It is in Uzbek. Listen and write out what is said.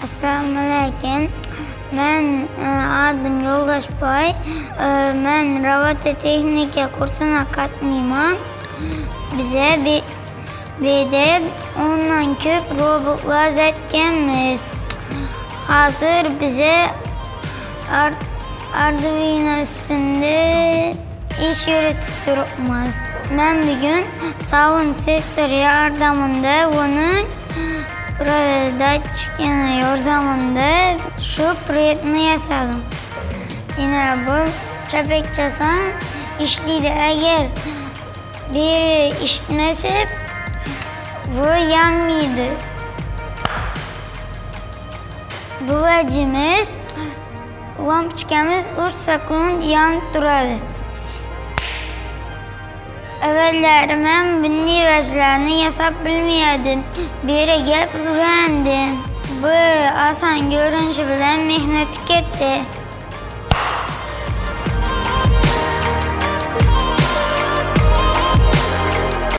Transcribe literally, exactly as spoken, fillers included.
Assalamu alaykum. Ben adım Yo'ldoshboy. Ben robototexnika kursuna qatnayman. Bize bir de ondan ko'p robotlar uzatganmiz. Hozir bize Arduino ustida ish yuritib turibmiz. Ben bugün sound sensor yordamida onun datchikini yordamida şu proyektni yasadim. Yine bu chapakchasam ishlaydi. Agar biri ishlamasa bu yanmaydi. Bu vajimiz lampochkamiz uch sekund yonib turadi. Evvelleri ben bunday vajlarni yasab bilmaydim. Biri gelip öğrendim. Bu asan görünüşü bilen mehnati ketdi.